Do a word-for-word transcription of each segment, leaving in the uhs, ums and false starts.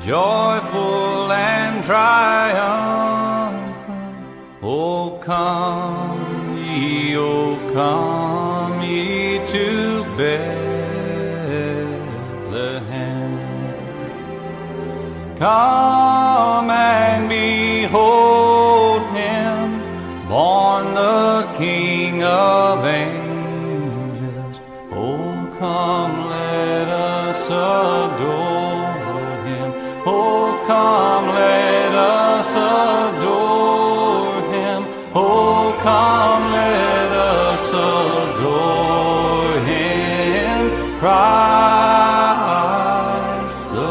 joyful and triumphant. O come ye, O come ye to Bethlehem. Come and behold him, born the King of angels. Oh, come, let us adore him. Oh, come, let us adore him. Oh, come, let us adore him. Christ the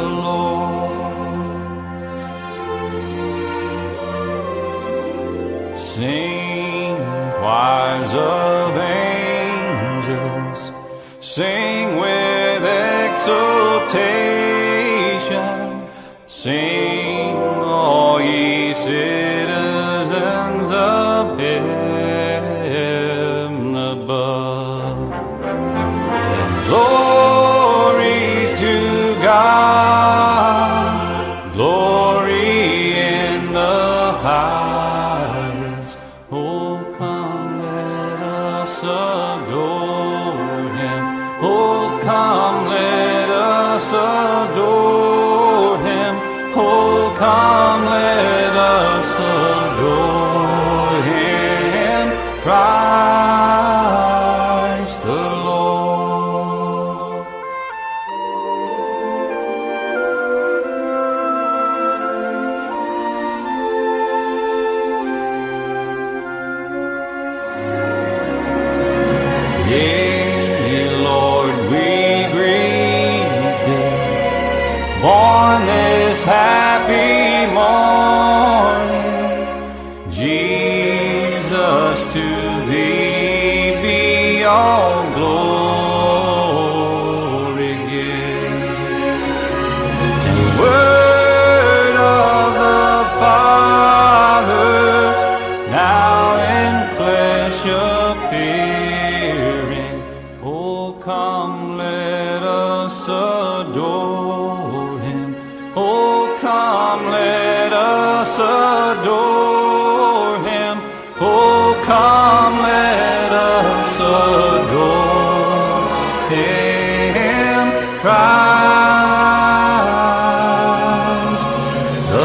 Lord. Sing, choirs of angels, sing with exultation. Sing, all ye citizens of heaven above. Glory to God, glory in the highest. Oh, come, let us adore him. Oh, come, let us adore him. Oh, come, let us adore him. Christ the Lord. Yea, Lord, we greet thee, born this happy morning. Jesus, to thee be all glory given. And the word of the Father, now in flesh appearing. Oh, come, let us adore him. Oh, come, let us adore him. Oh, come, let us adore him. Christ the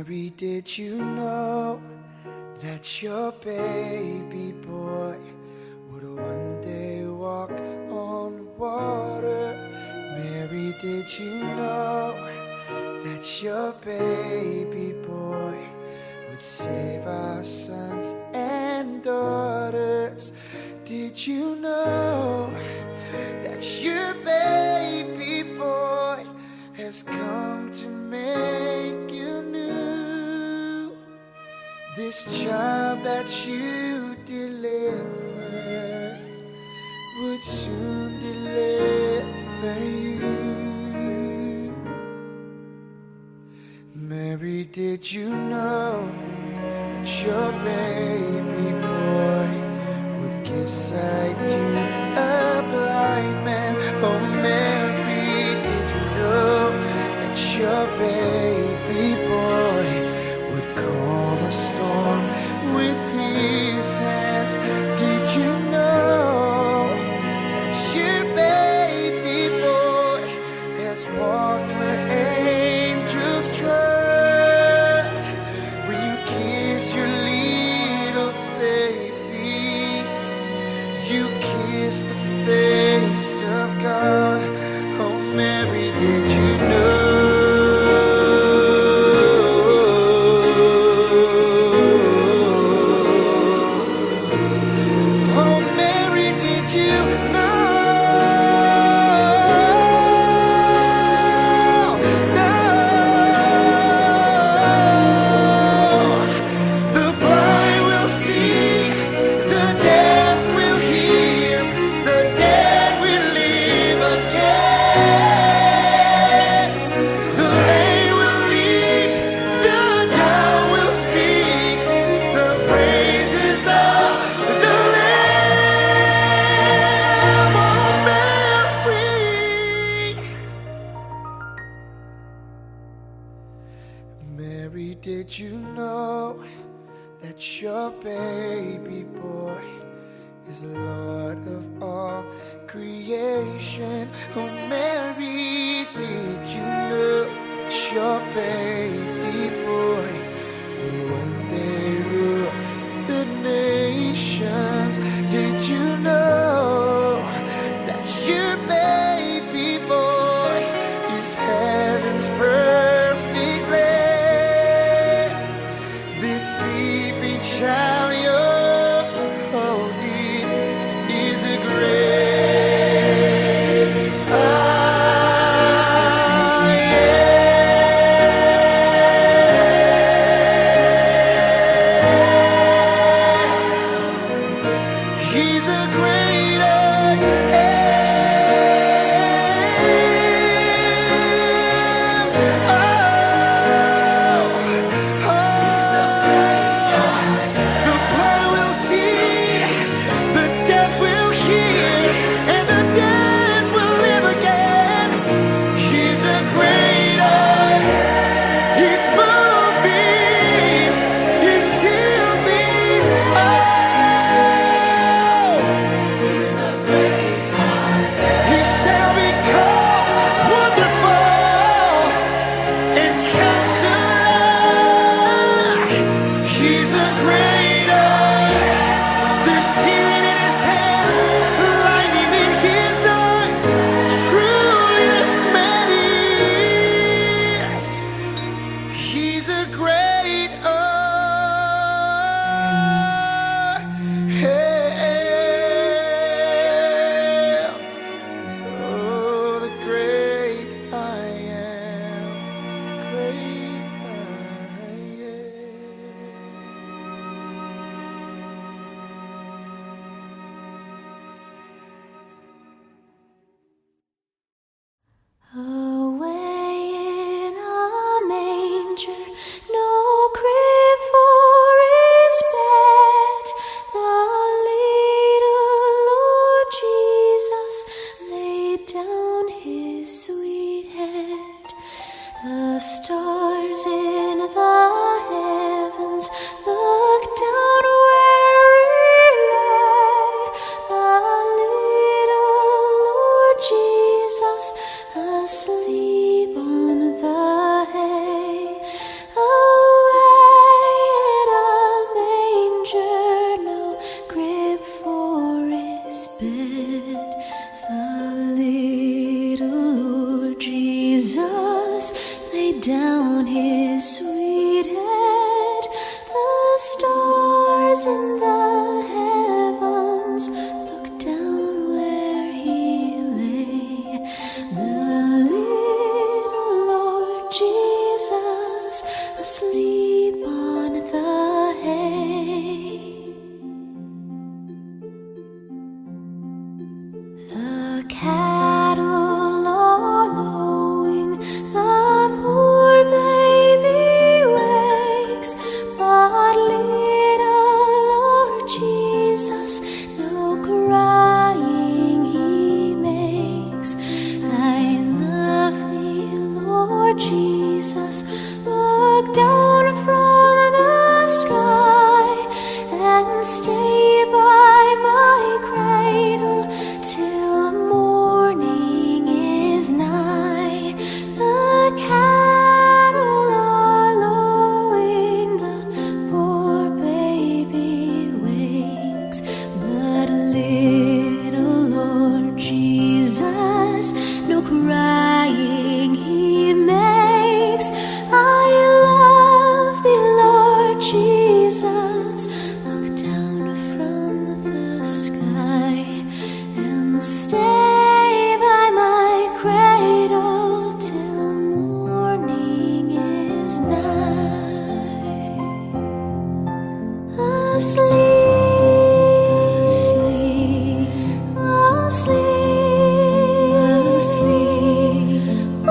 Mary, did you know that your baby boy would one day walk on water? Mary, did you know that your baby boy would save our sons and daughters? Did you know that your baby boy has come to make you new? This child that you delivered would soon deliver you. Mary, did you know that your baby boy would give sight to a blind man? Oh, Mary, did you know that your baby boy would calm a storm with his hands? Did you know that your baby boy has walked where angels trod? When you kiss your little baby, you kiss the face of God. Oh, Mary, did you know? Oh, Mary, did you know? No. The blind will see, the deaf will hear, the dead will live again. The lame will leap, the dumb will speak, the praises of the Lamb. Oh, Mary. Mary, did you know that your baby boy is Lord of all creation? Oh, Mary, did you know that your baby boy will one day rule the nations? Did you know that your baby boy is heaven's perfect lamb? This sleeping child you're holding is a great I am. stars in the heavens look down where he lay, the little Lord Jesus asleep on the hay. The cattle are lowing, the poor baby wakes, but little Lord Jesus no crying he makes. I love thee, Lord Jesus, look down from the sky and stay by my cradle till morning is nigh. The cattle are lowing, the poor baby wakes, but little Lord Jesus no crying he makes. I love thee, Lord Jesus, look down from the sky and stay by my cradle till morning is nigh. Asleep, asleep, asleep, asleep.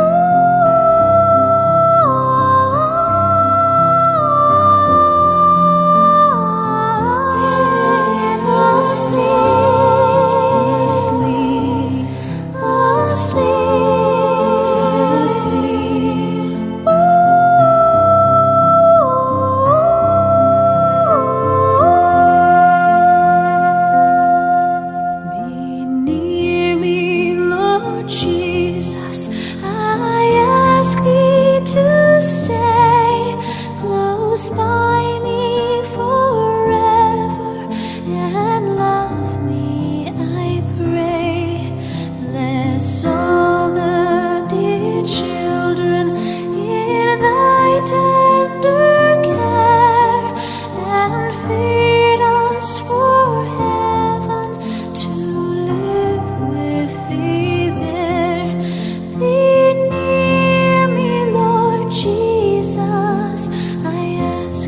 By me forever and love me, I pray. Bless all the dear children in thy tender care, and feed us for heaven to live with thee there. Be near me, Lord Jesus, I ask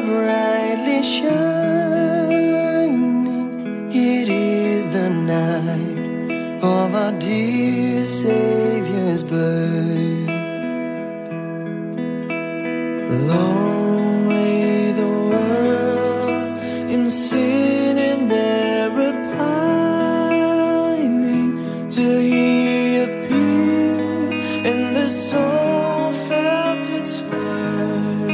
brightly shining. It is the night of our dear Savior's birth. Long lay the world in sin and error pining, till He appeared and the soul felt its worth.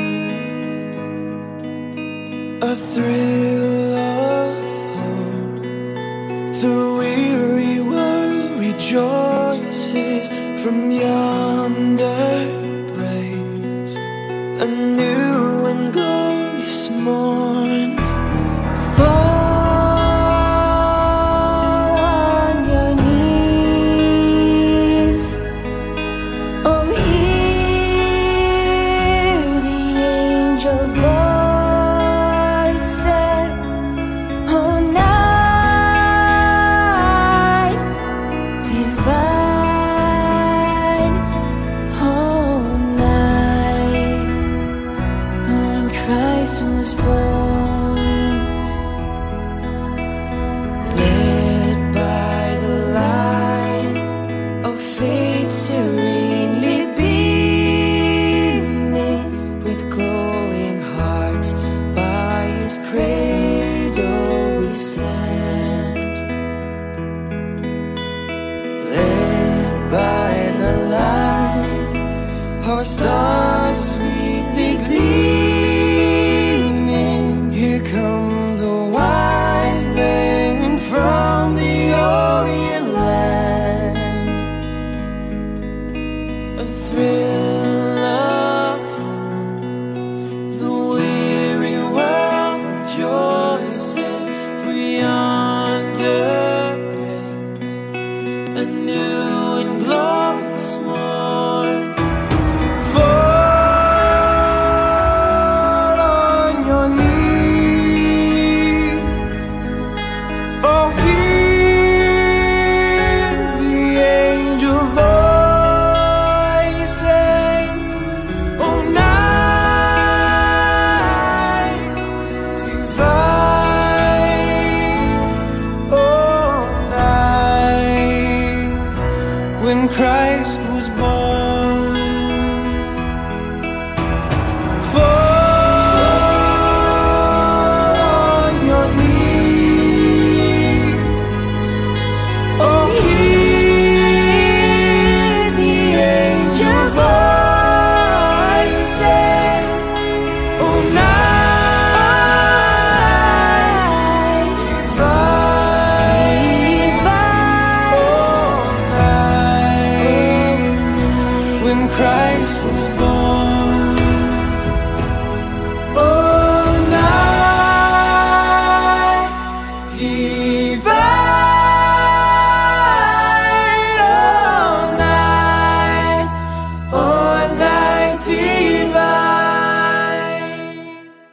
A thrill of hope, the weary world rejoices from yonder breaks a new and glorious morn. Fall on your knees, oh hear the angel voices, oh night divine, oh night when Christ was born. Led by the light of faith serenely beaming, with glowing hearts by His cradle we stand. Led by the light, our stars sweetly gleaming, here come the wise men from the Orient land. A thrill of hope, the weary world rejoices, for yonder breaks a new and glorious morn. Fall on your knees, oh hear the angel voices, oh night divine, oh night when Christ was born. Fall on your knees, oh hear the angel voices, oh night divine, oh night when Christ was born. Oh night divine, oh night, oh night divine.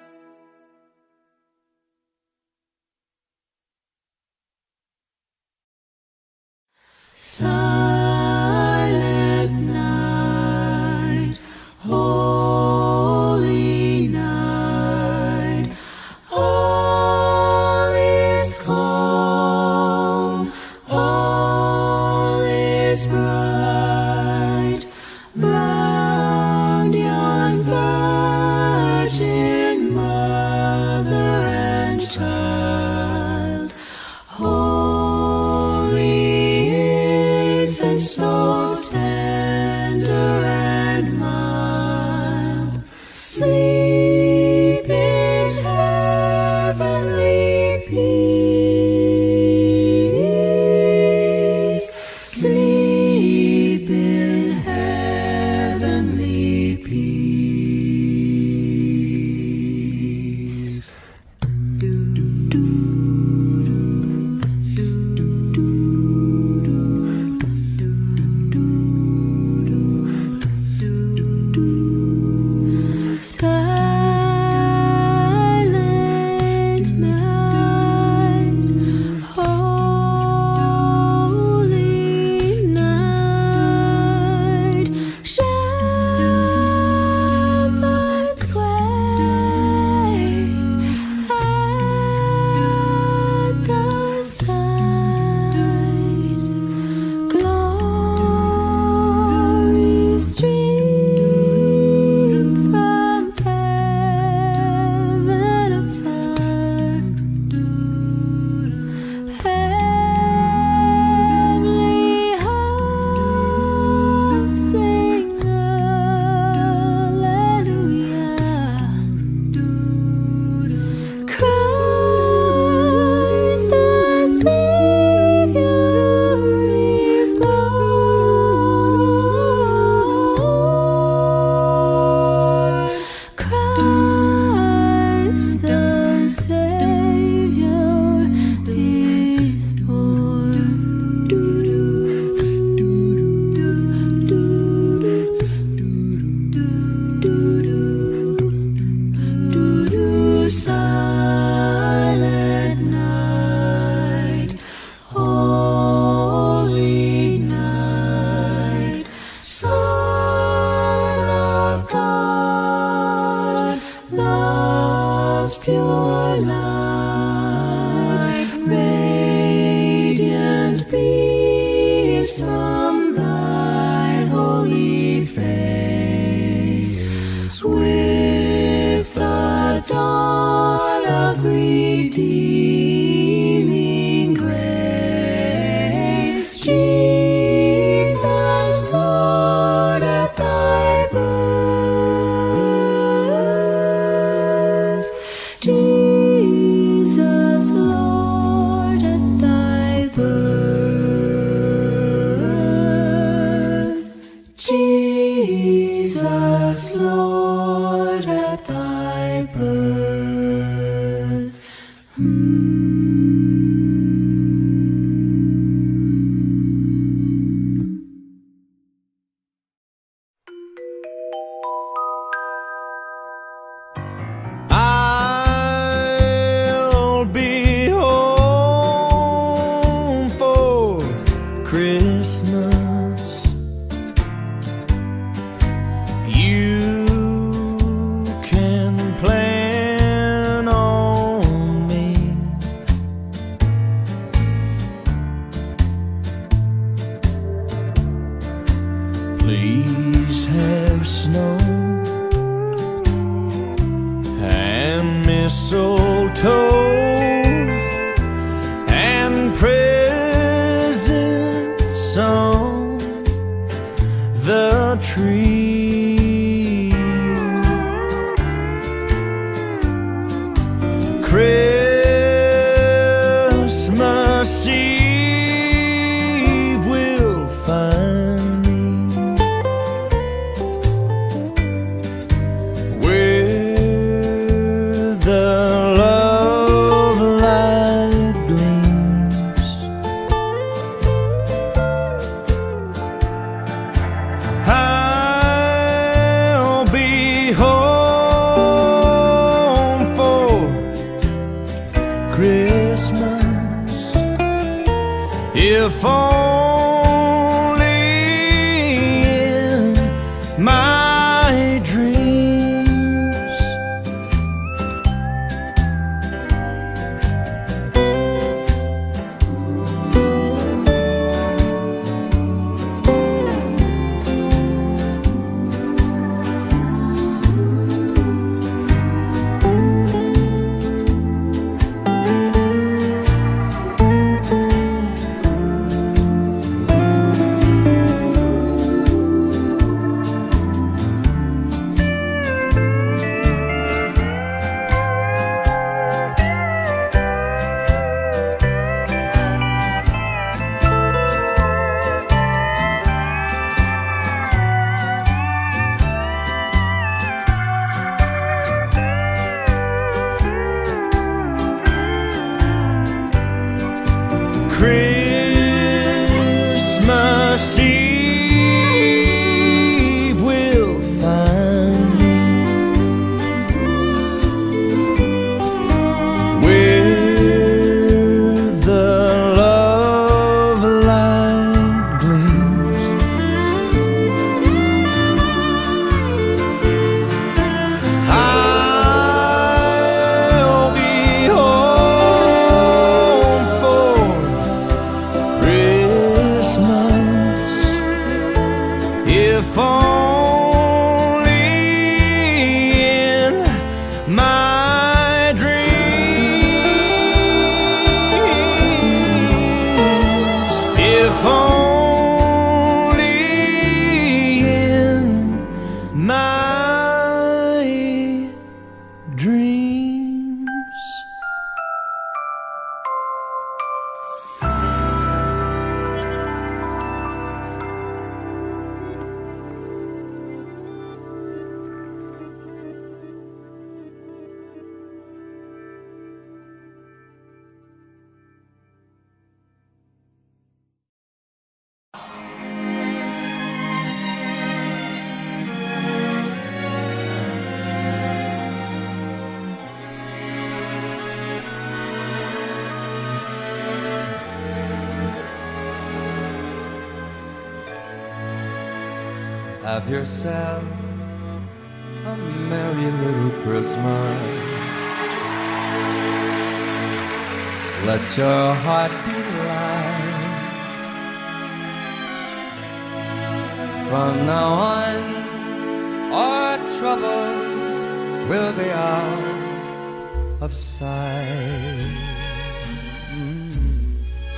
Silent night, holy night, all is calm, all is bright, round yon virgin mother and child, holy infant, so tender and mild, sleep in heavenly peace, sleep in heavenly peace. Do, do, pure light, radiant beams from thy holy face, with the dawn of redeeming grace. Jesus, Lord, at thy birth, Jesus, Lord, at thy birth, Jesus, Lord, at thy birth. I'll be home for Christmas. You can plan on me. Please have snow and mistletoe and presents on the tree. Christmas Eve will find me where the love light gleams. I'll be home for Christmas, if only in my dreams. Christmas Eve will find me where the love light gleams. I'll be home for Christmas, if only in my dreams, if only in my dreams. Have yourself a merry little Christmas. let your heart be light. From now on, our troubles will be out of sight. Mm.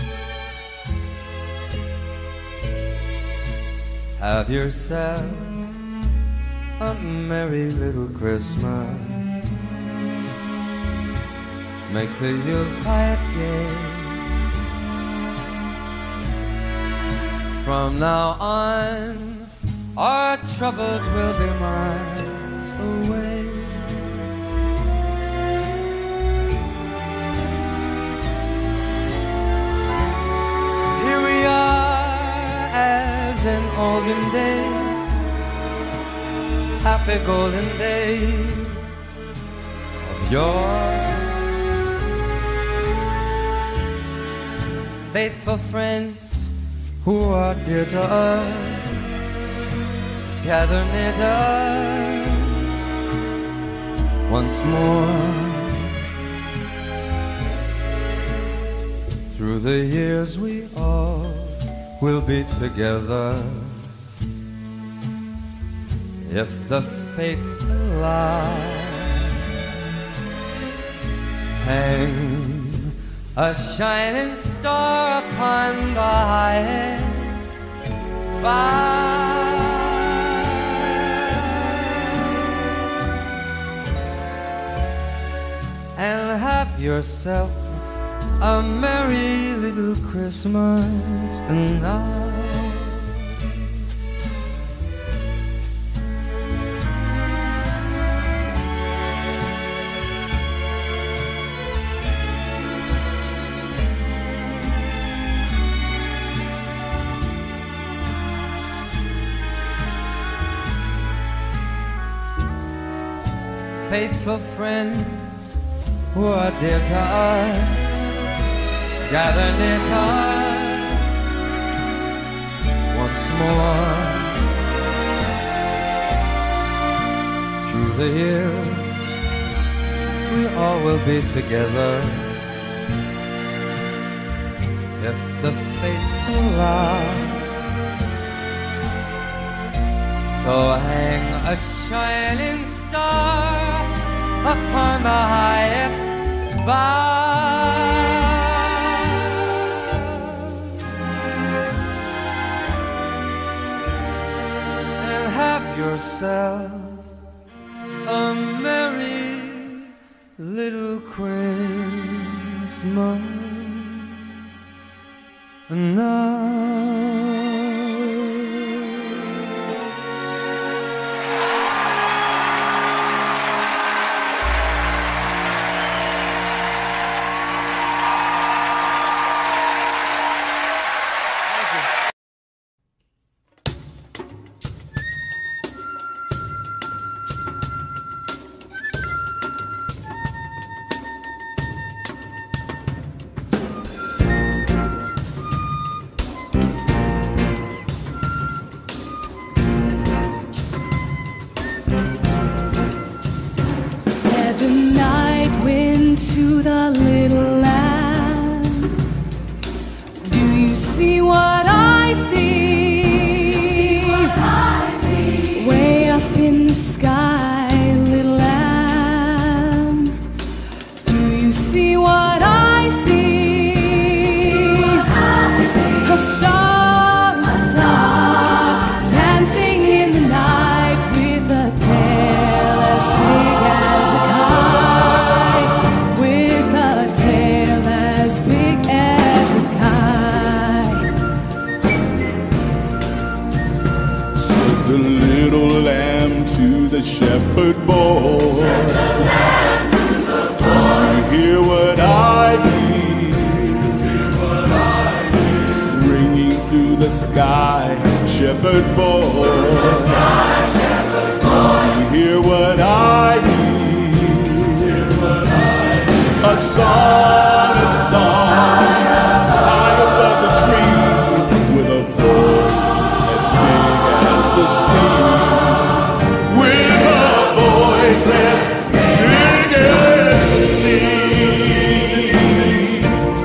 Have yourself a merry little Christmas. Make the Yuletide gay. From now on, our troubles will be miles away. Here we are as in olden days, happy golden days of yore. Faithful friends who are dear to us, gather near to us once more. Through the years we all will be together, if the fates allow. Hang a shining star upon the highest bough, and have yourself a merry little Christmas now. Faithful friends who are dear to us, gather near to us once more. Through the years we all will be together, if the fates allow. So hang a shining star upon the highest bough, and have yourself a merry little Christmas now. To the little lamb, do you see what I see? What I see. Way up in the sky, little lamb, do you see what I see? What I see. A star, a star, dancing in the night with a tail as big as a kite. The little lamb to the shepherd boy. Send the lamb to the boy. You hear what I hear? Hear what I hear. Ringing through the sky, shepherd boy. Through the sky, shepherd boy. You hear what I hear? Hear what I hear. A song, a song, high above the tree, with a voice as big as the sea. With a voice as big as the sea.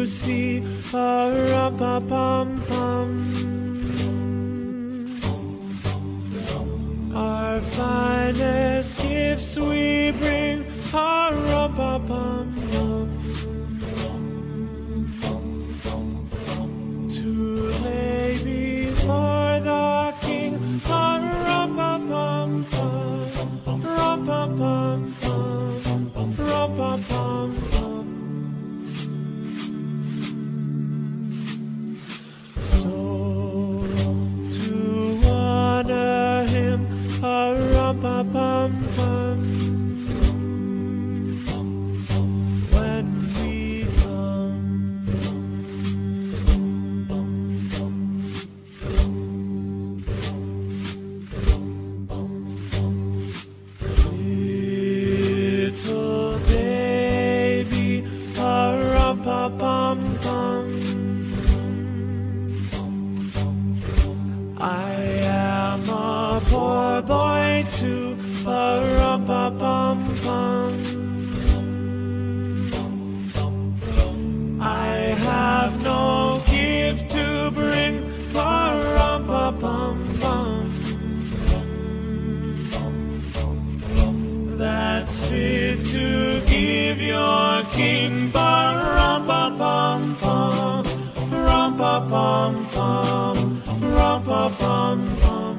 to see a rum-pa-pum-pum. Our finest gifts we bring, a rum-pa-pum-pum, to lay before the King, a rum-pa-pum-pum, rum-pa-pum-pum, rum-pa-pum-pum. So to honor him, a rum-pa-pum-pum, when we come. Little baby, a rum-pa-pum-pum, I am a poor boy too, a rum-pa-pum-pum. I have no gift to bring, a rum-pa-pum-pum, that's fit to give your King, a rum-pa-pum-pum, rum-pa-pum-pum, rum-pa-pum-pum.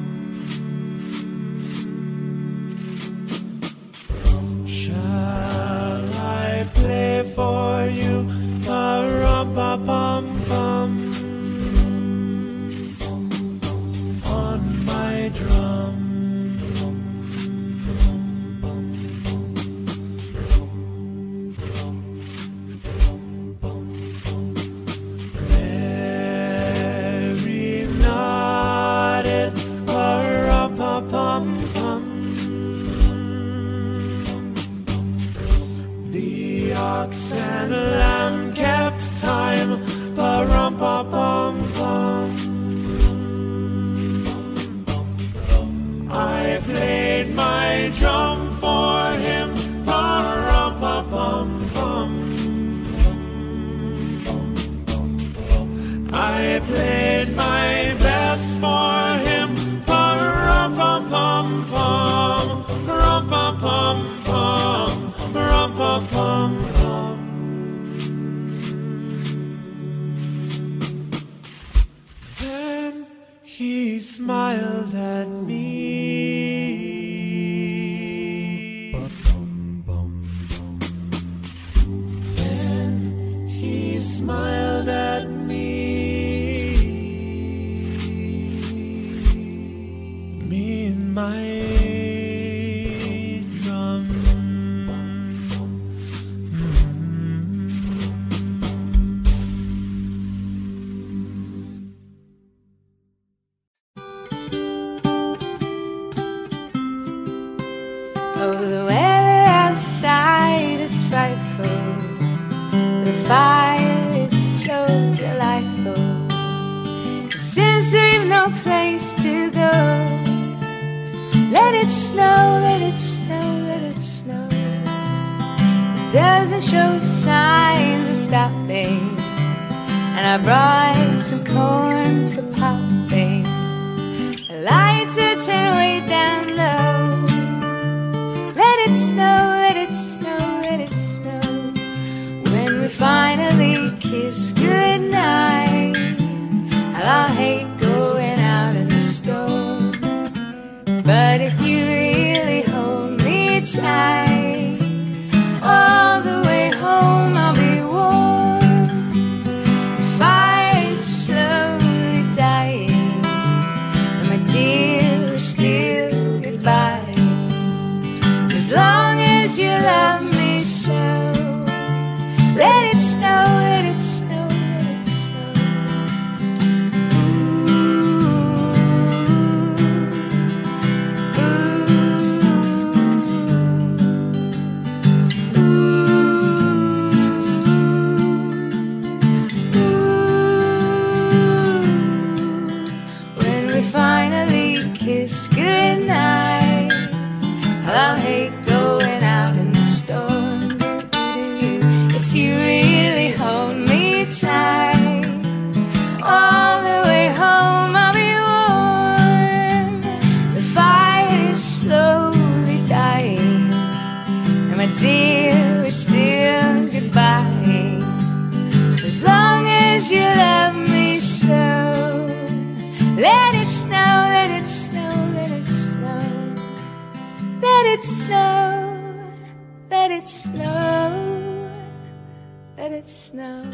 Shall I play for you a rum-pa-pum-pum on my drum? The ox and lamb kept time, pa-rum-pa-pum-pum. I played my drum for him, pa-rum-pa-pum-pum. I played my best for him, pa-rum-pa-pum-pum, rum-pa-pum-pum, rum-pa-pum-pum. Then he smiled at me. Then he smiled at me. Me and my drum. Oh, the weather outside is frightful, the fire is so delightful. Since we've no place to go, let it snow, let it snow, let it snow. It doesn't show signs of stopping, and I brought some corn for popping. The lights are turned way down low. Let it snow, let it snow, let it snow. When we finally kiss goodnight, I'll hate going out in the storm. But if you really hold me tight, all the way home I'll be warm. The fire is slowly dying, and my tears are still goodbye. As long as you love me so, let it snow, let it snow, let it snow. Ooh, ooh. you love me so. Let it snow, let it snow, let it snow. Let it snow, let it snow, let it snow.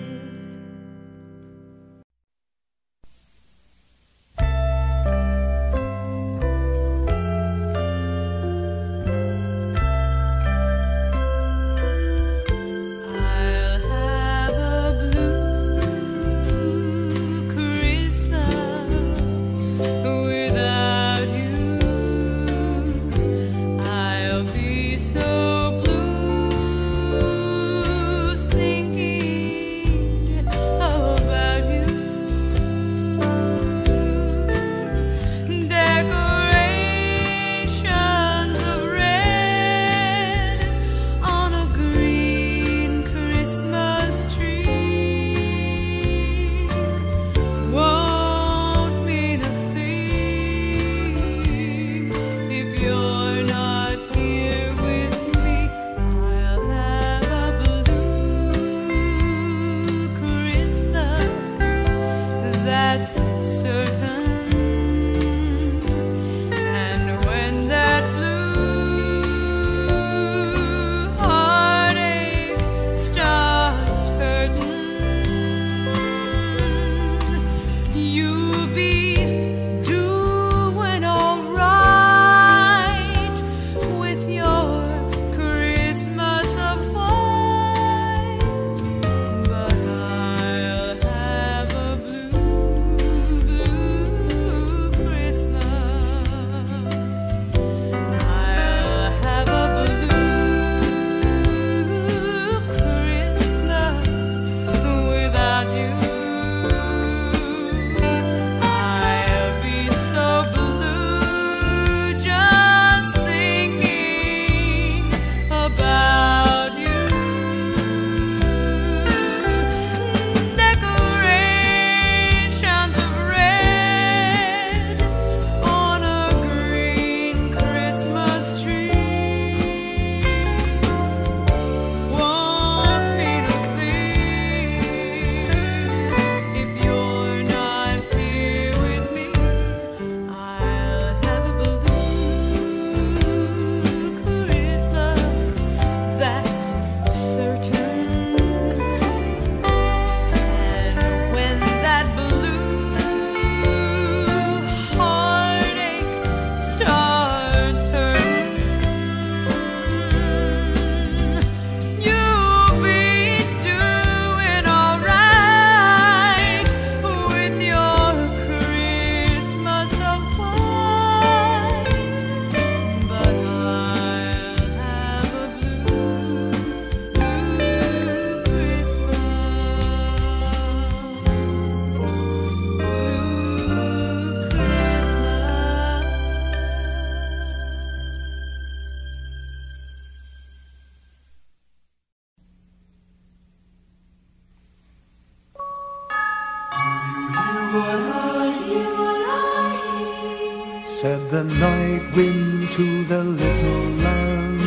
Said the night wind to the little lamb,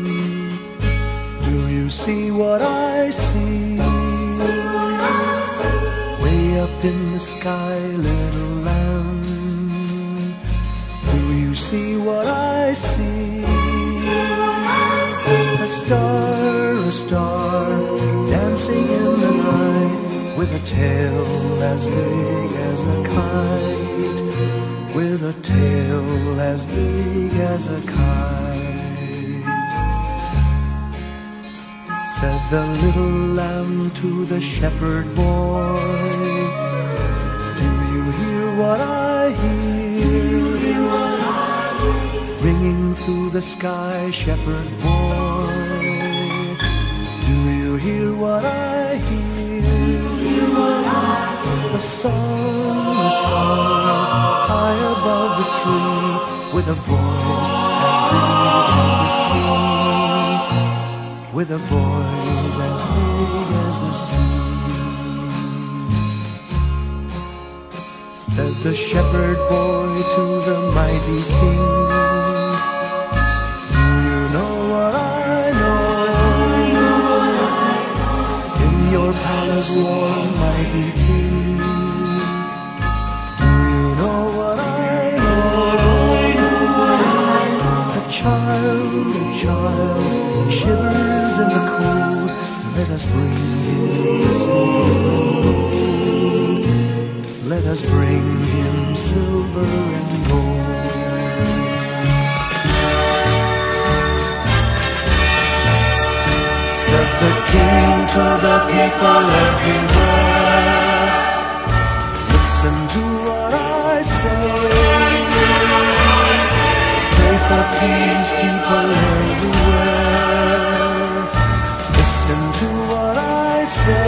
do you see what I see? Way up in the sky, little lamb, do you see what I see? A star, a star, dancing in the night, with a tail as big as a kite, with a tail as big as a kite. Said the little lamb to the shepherd boy, do you hear what I hear? Ringing through the sky, shepherd boy, do you hear what I hear? A song, a song, high above the tree, with a voice as big as the sea, with a voice as big as the sea. Said the shepherd boy to the mighty king, do you know what I know? In your palace warm, mighty king, us bring him silver and gold. Let us bring him silver and gold. Said the king to the people everywhere, listen to what I say. Pray for peace, people everywhere. Listen to what I say.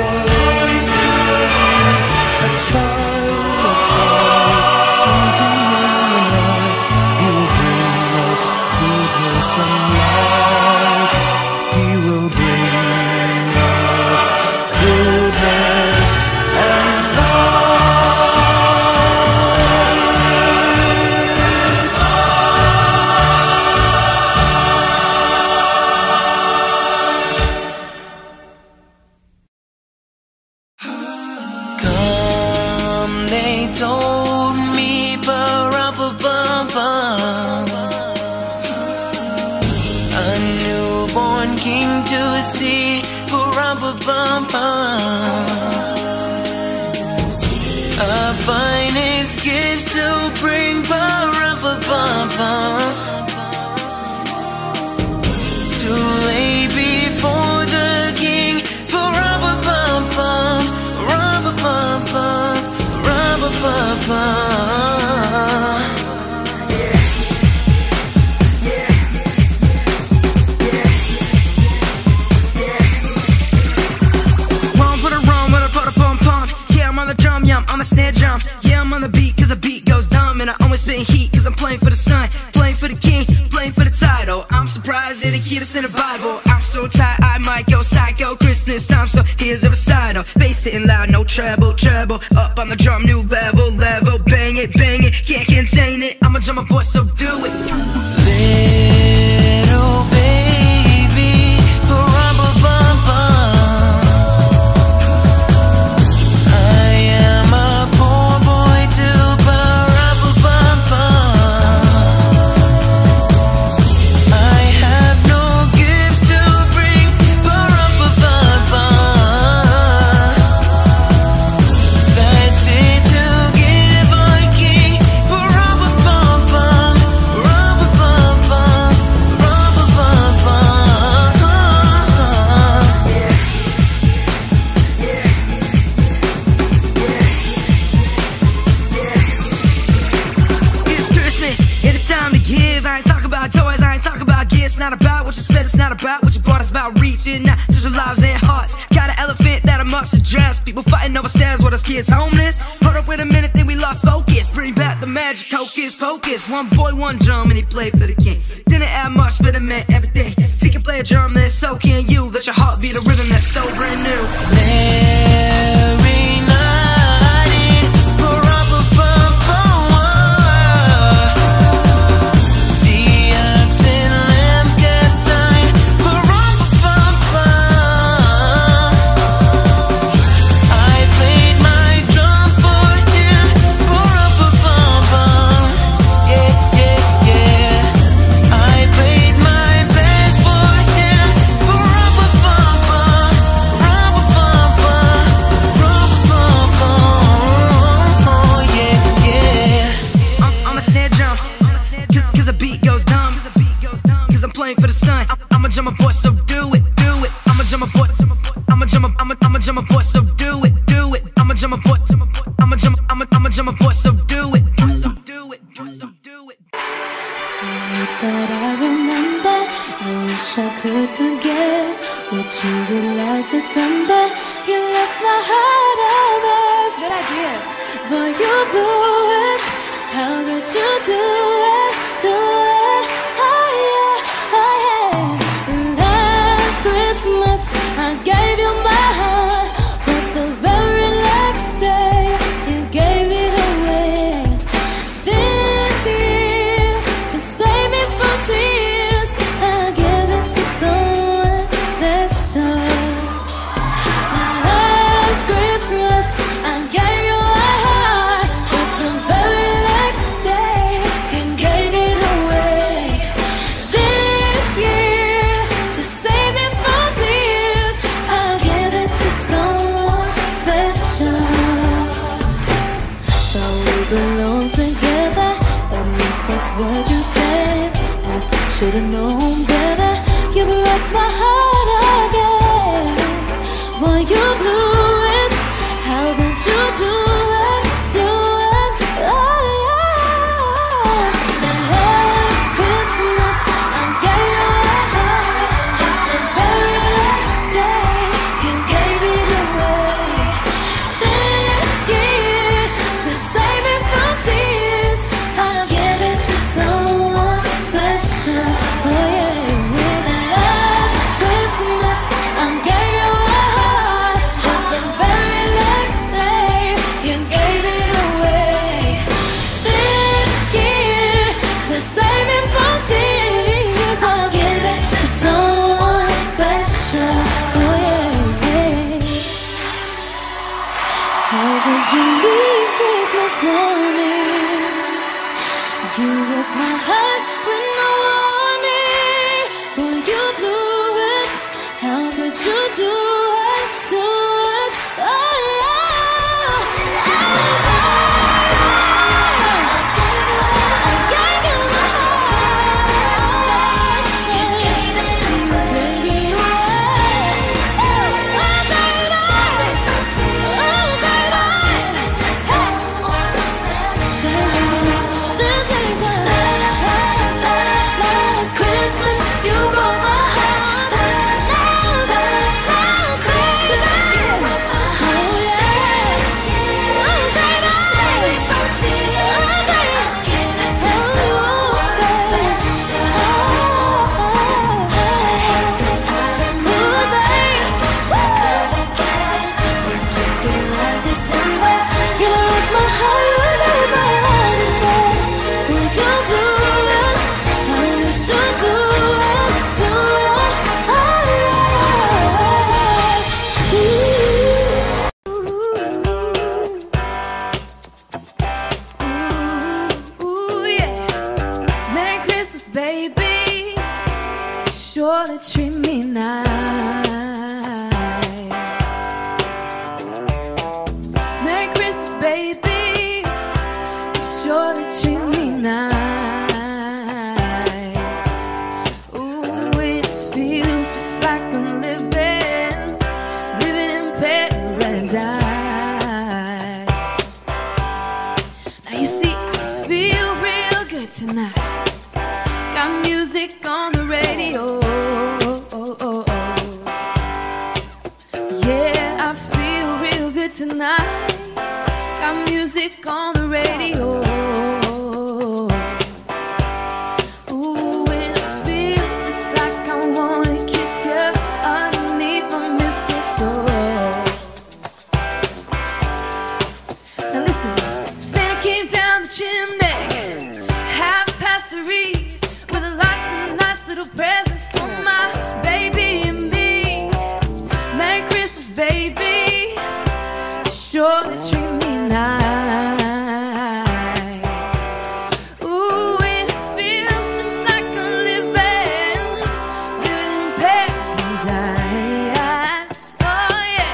A child, a child, sleeping in the night, he will bring us goodness and light. He will bring us goodness and told me, ba-rum-ba-bum-bum, a newborn king to see, ba-rum-ba-bum-bum, a finest gifts to bring, ba-rum-ba-bum-bum, to lay before the king, ba-rum-ba-bum-bum, rum-ba-bum-bum. Ba-ba-ba. Wrong for the wrong, but I put a pump pump. Yeah, I'm on the drum, yeah, I'm on the snare drum. Yeah, I'm on the beat, cause the beat goes dumb. And I always spitting heat, cause I'm playing for the sun, playing for the king, playing for the title. I'm surprised they didn't keep us in the Bible. I'm so tired, I might go psycho. Christmas time, so here's a recital. Bass hitting loud, no treble, treble. Up on the drum, new level, level. Bang it, bang it, can't contain it. I'm a drummer boy, so do it. Little baby, ba-rum-ba-bum-bum. I am a poor boy too, ba-rum-ba-bum-bum. I have no gifts to bring, ba-rum-ba-bum-bum. That's fit to give our king, ba-rum-ba-bum-bum, rum-ba-bum-bum, rum-ba-bum-bum. It's Christmas, and it's time to give. I ain't talking about toys, I ain't talking about gifts. Not about what you spent, it's not about what you bought. It's about reaching out to your lives and hearts. Got an elephant that I must address. People fighting overstairs while us kids homeless. Hold up, wait a minute, think we lost focus. Bring back the magic, hocus pocus. One boy, one drum, and he played for the king. Didn't add much, but it meant everything. If he can play a drum, then so can you. Let your heart beat a rhythm that's so brand new. Merry night, ba-rum-ba-bum-bum. The ox and lamb kept dying, ba-rum-ba-bum-bum. I played my drum for him, ba-rum-ba-bum-bum. Yeah, yeah, yeah. I played my best for him, ba-rum-ba-bum-bum, rum-ba-bum-bum, rum-ba-bum-bum. Oh, yeah, yeah. I'm, I'm a snare drum, cause, cause the beat goes dumb. Cause I'm playing for the sun. I'm, I'm a drummer boy, so do it, do it. I'm a drummer boy, I'm a drummer, I'm a, I'm a drummer boy, so do it, do it. I'm a drummer boy, I'm a drummer, I'm a, I'm a drummer boy, so do it, so do it, so do it. That I remember, I wish I could forget what you did last December. You left my heart a mess. Good idea. But you blew it. How did you do it? Do it? Oh yeah, oh yeah. Last Christmas I gave you my heart, but the very next day you gave it away. This year, to save me from tears, I give it to someone special. Last Christmas I gave you my heart, but the very next day you what you said. I should've known better. You broke my heart again. Boy, you blew it. How could you do it? Do it? Oh yeah. The last Christmas I gave you a heart. The very next day you gave it away. This year, to save me from tears, I'll give it to someone special. Oh yeah. The last Christmas I gave you a heart. The very next day you gave it away. This year, to save me from tears, I'll give it to someone special. Oh yeah. How could you leave Christmas morning? You broke my heart with no warning. Boy, you blew it. How could you do it? Do it? Oh yeah. I gave you my heart. You gave it away. Oh baby, this is the last, last Christmas. You broke my heart. Last, last Christmas. Oh yeah. Oh baby, Merry Christmas, baby. Sure to treat me nice. Merry Christmas, baby. Sure to treat me nice. Ooh, it feels just like I'm living, living in paradise. Now you see, I feel real good tonight. Got music on the radio. Yeah, I feel real good tonight. Got music on the radio. Ooh, and it feels just like I wanna kiss you underneath my mistletoe. Now listen, Santa came down the chimney, half past three, with lots of nice little presents for my baby and me. Merry Christmas, baby. Sure to treat me nice. Ooh, and it feels just like I'm living, living in paradise. Oh yeah.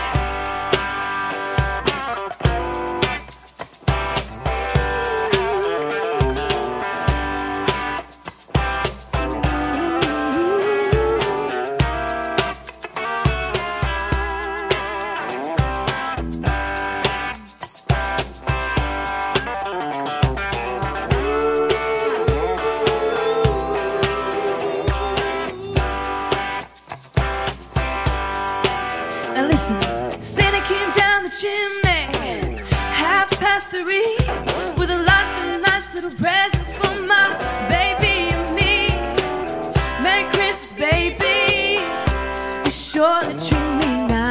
Now listen, Santa came down the chimney, half past three, with lots of nice little presents for my baby and me. Merry Christmas, baby. Be sure to treat me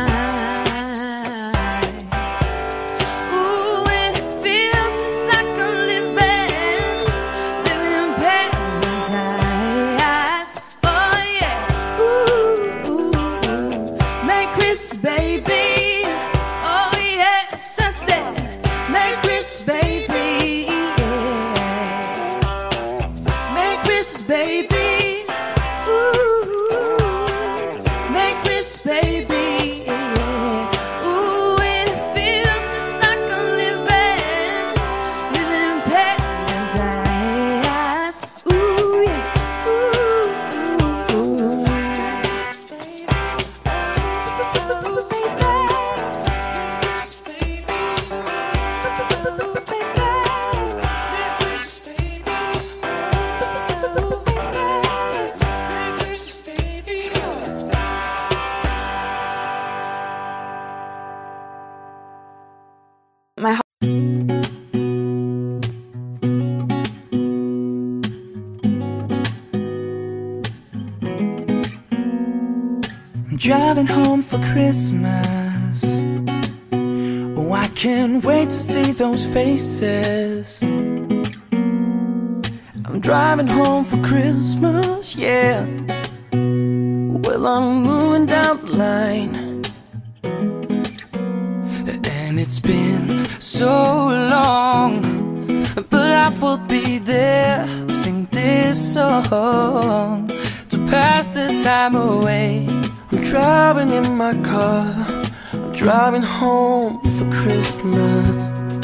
nice. Ooh, and it feels just like I'm living, living in paradise. Oh yeah. Ooh, ooh, ooh. Merry Christmas, baby. Oh yes, I said Merry Christmas, baby. Yeah. driving home for Christmas. Oh, I can't wait to see those faces. I'm driving home for Christmas, yeah. Well, I'm moving down the line, and it's been so long, but I will be there, sing this song to pass the time away. I'm driving in my car, I'm driving home for Christmas.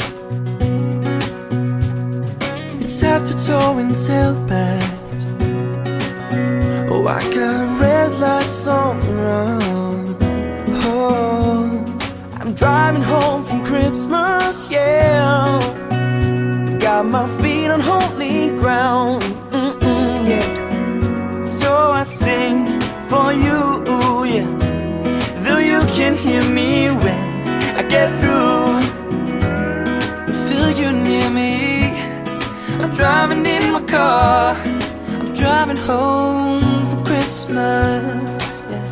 It's after towing tailbags. Oh, I got red lights on the run. Oh, I'm driving home from Christmas, yeah. Got my feet on holy ground, mm-mm, yeah. So I sing for you, yeah. Though you can hear me when I get through, I feel you near me. I'm driving in my car, I'm driving home for Christmas, yeah.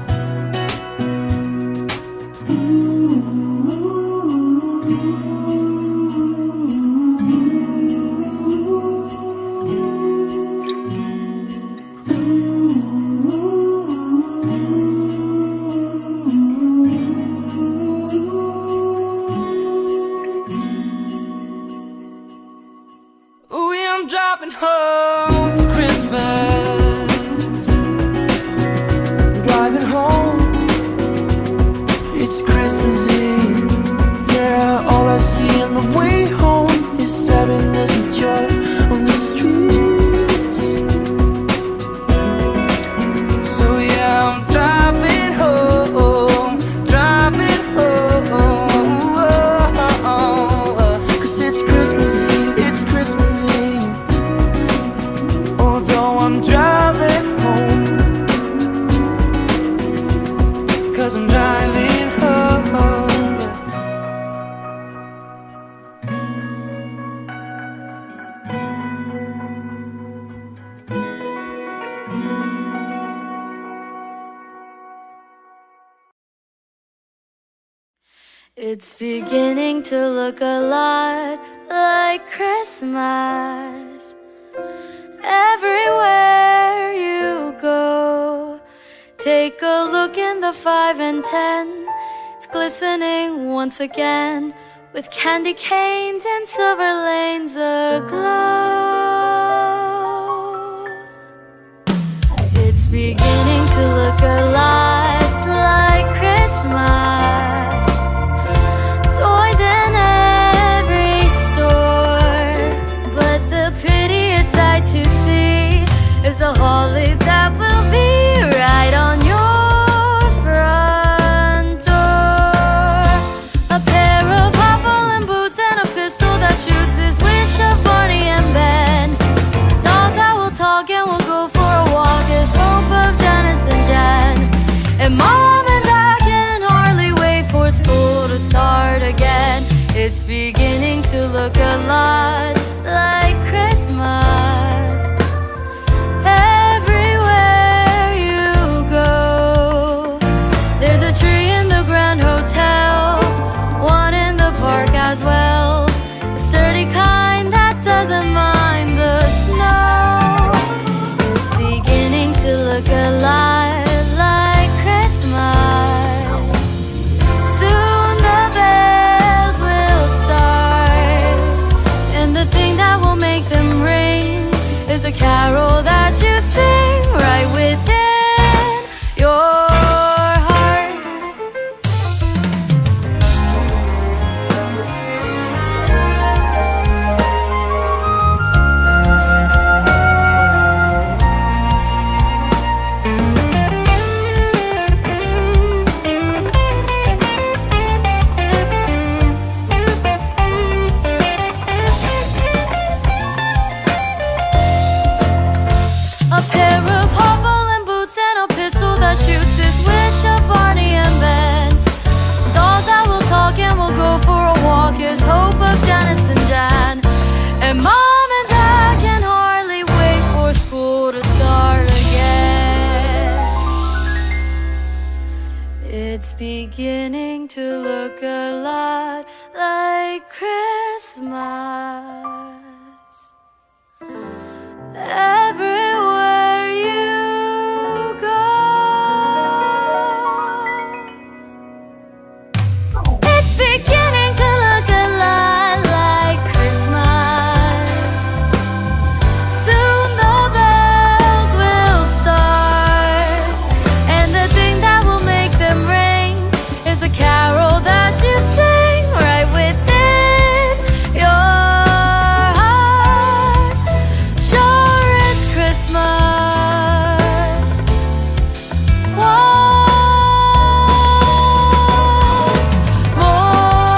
Ooh, yeah, I'm driving home for Christmas. Driving home, it's Christmas Eve. Yeah, all I see on the way home is happiness and joy on the streets. So yeah, I'm driving home, driving home, cause it's Christmas Eve, it's Christmas Eve. Although I'm driving home, cause I'm driving home. It's beginning to look a lot like Christmas everywhere you go. Take a look in the five and ten. It's glistening once again with candy canes and silver lanes aglow. It's beginning to look a lot like Christmas. Toys in every store, but the prettiest sight to see is the holly that will be right on your front door. A pair of hobble boots and a pistol that shoots his wish of Barney and Ben. Dolls that will talk and will go for a walk is hope of Janice and Jen. And Mom and Dad can hardly wait for school to start again. It's beginning to look a lot like Christmas everywhere you go. There's a tree in the Grand Hotel, one in the park as well, a sturdy kind that doesn't mind the snow. It's beginning to look a lot like Christmas. Soon the bells will start, and the thing that will make them ring is a carol that you sing right within your heart. A pair of hobble boots and a pistol that shoots his wish of Barney and Ben. Dolls that will talk and will go for a walk is hope of Janice and Jan. And Mom and Dad can hardly wait for school to start again. beginning to look a lot like Christmas. Everywhere you go, it's beginning to look a lot like Christmas. Soon the bells will start, and the thing that will make them ring is a carol that you sing right within your heart. Sure, it's Christmas once more.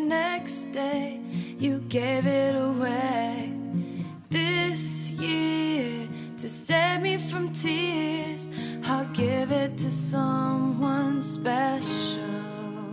next day you gave it away. This year, to save me from tears, I'll give it to someone special.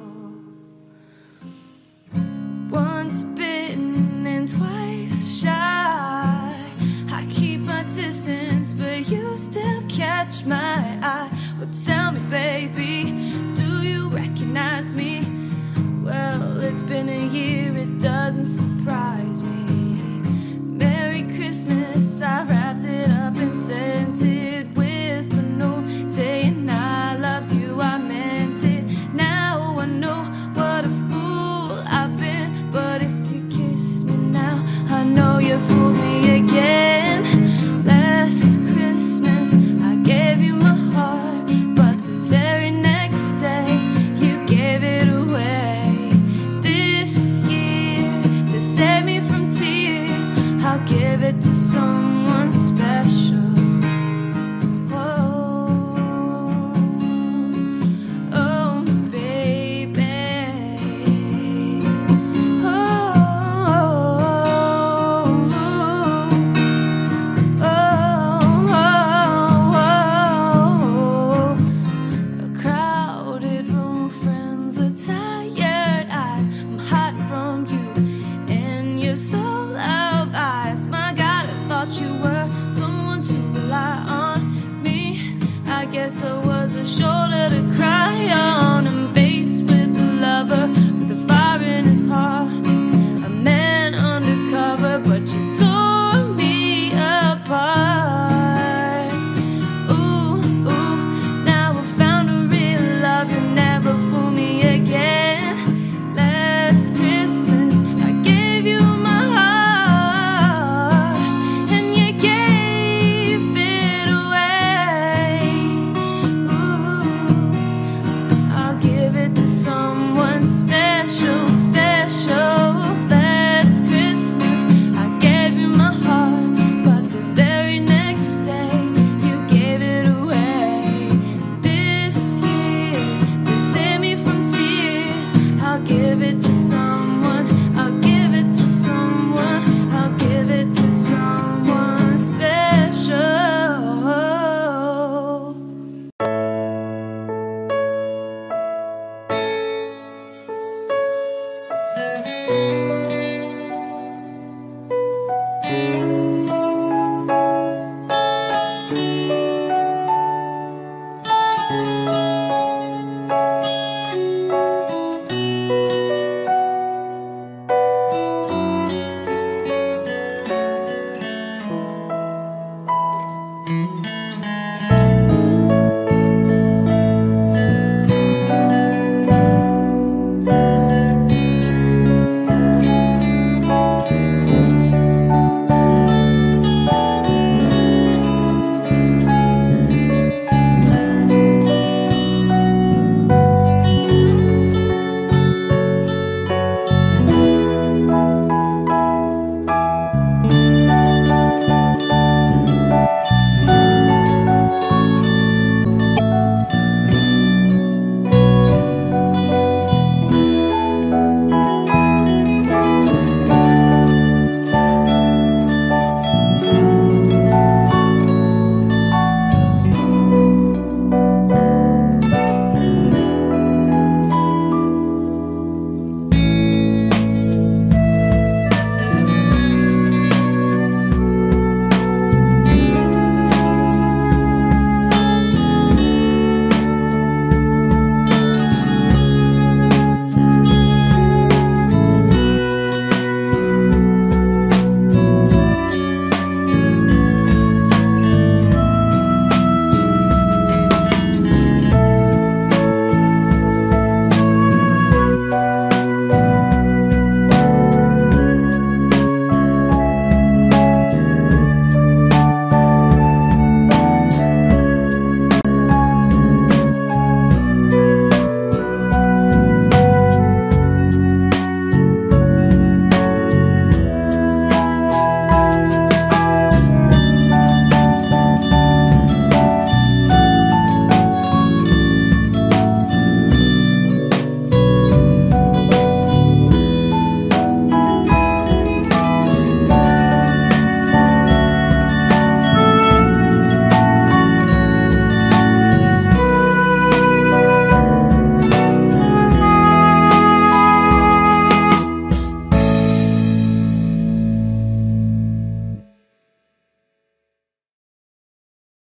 Once bitten and twice shy, I keep my distance, but you still catch my eye. Well, tell me, baby, do you recognize me? Well, it's been a year, it doesn't surprise me. Merry Christmas, I wrapped it up and sent it with a note saying I loved you, I meant it. Now I know